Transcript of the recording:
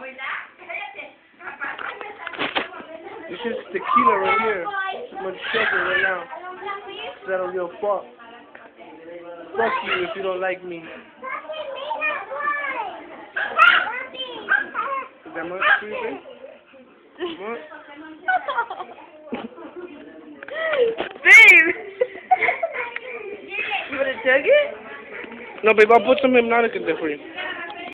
This is tequila right here. I'm gonna check it right now. I don't give a fuck. Fuck you if you don't like me. Is that much for you, babe? What? Babe! You wanna chug it? No, babe, I'll put some Hypnotic in there for you.